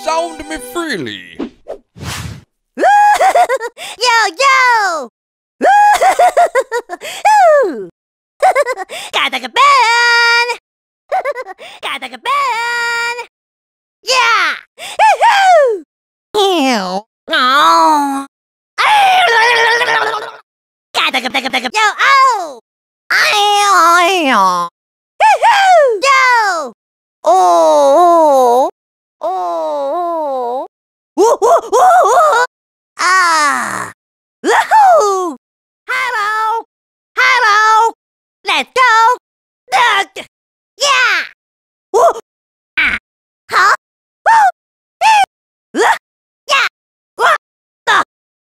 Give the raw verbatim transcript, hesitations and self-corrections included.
sound me freely. Yo, yo! Gotta take a bath!